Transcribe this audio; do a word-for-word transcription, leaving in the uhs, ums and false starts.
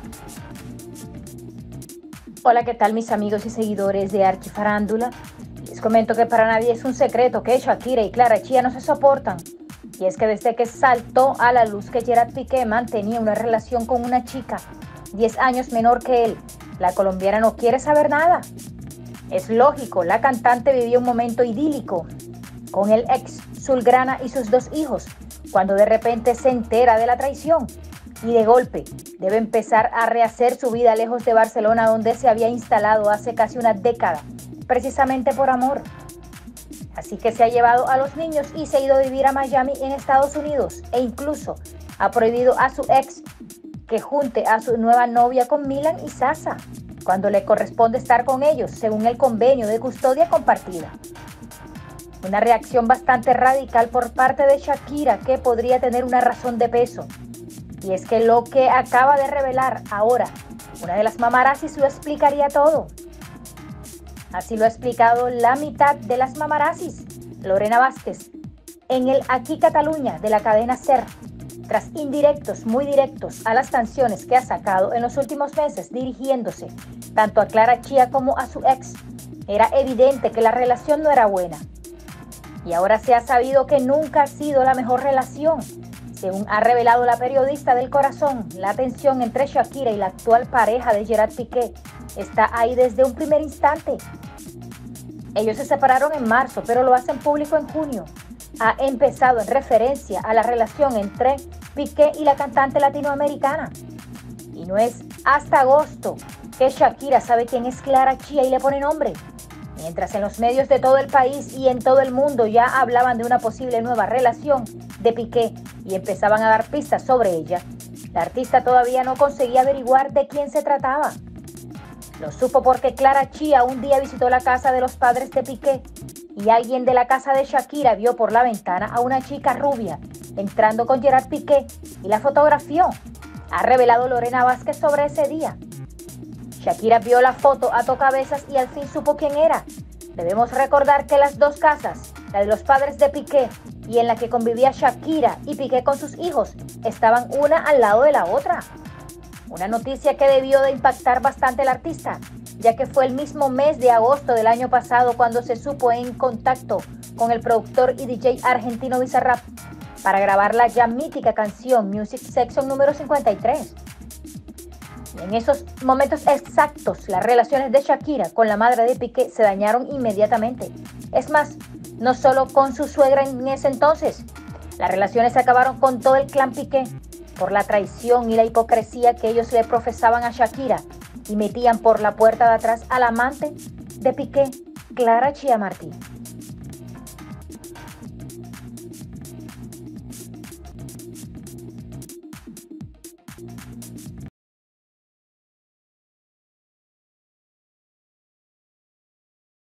Hola, ¿qué tal mis amigos y seguidores de Archifarándula? Les comento que para nadie es un secreto que Shakira y Clara Chía no se soportan. Y es que desde que saltó a la luz que Gerard Piqué mantenía una relación con una chica diez años menor que él, la colombiana no quiere saber nada. Es lógico, la cantante vivió un momento idílico con el ex Zulgrana y sus dos hijos, cuando de repente se entera de la traición y de golpe debe empezar a rehacer su vida lejos de Barcelona, donde se había instalado hace casi una década, precisamente por amor. Así que se ha llevado a los niños y se ha ido a vivir a Miami en Estados Unidos, e incluso ha prohibido a su ex que junte a su nueva novia con Milan y Sasa, cuando le corresponde estar con ellos, según el convenio de custodia compartida. Una reacción bastante radical por parte de Shakira, que podría tener una razón de peso. Y es que lo que acaba de revelar ahora una de las mamarazzis lo explicaría todo. Así lo ha explicado la mitad de las mamarazzis, Lorena Vázquez, en el Aquí Cataluña de la cadena SER, tras indirectos muy directos a las canciones que ha sacado en los últimos meses, dirigiéndose tanto a Clara Chía como a su ex. Era evidente que la relación no era buena. Y ahora se ha sabido que nunca ha sido la mejor relación. Según ha revelado la periodista del Corazón, la tensión entre Shakira y la actual pareja de Gerard Piqué está ahí desde un primer instante. Ellos se separaron en marzo, pero lo hacen público en junio. Ha empezado en referencia a la relación entre Piqué y la cantante latinoamericana. Y no es hasta agosto que Shakira sabe quién es Clara Chía y le pone nombre. Mientras en los medios de todo el país y en todo el mundo ya hablaban de una posible nueva relación de Piqué y empezaban a dar pistas sobre ella, la artista todavía no conseguía averiguar de quién se trataba. Lo supo porque Clara Chía un día visitó la casa de los padres de Piqué y alguien de la casa de Shakira vio por la ventana a una chica rubia entrando con Gerard Piqué y la fotografió. Ha revelado Lorena Vázquez sobre ese día. Shakira vio la foto a tocabezas y al fin supo quién era. Debemos recordar que las dos casas, la de los padres de Piqué y en la que convivía Shakira y Piqué con sus hijos, estaban una al lado de la otra. Una noticia que debió de impactar bastante al artista, ya que fue el mismo mes de agosto del año pasado cuando se supo en contacto con el productor y D J argentino Bizarrap para grabar la ya mítica canción Music Section número cincuenta y tres. Y en esos momentos exactos, las relaciones de Shakira con la madre de Piqué se dañaron inmediatamente. Es más, no solo con su suegra en ese entonces, las relaciones se acabaron con todo el clan Piqué por la traición y la hipocresía que ellos le profesaban a Shakira y metían por la puerta de atrás al amante de Piqué, Clara Chía Martí.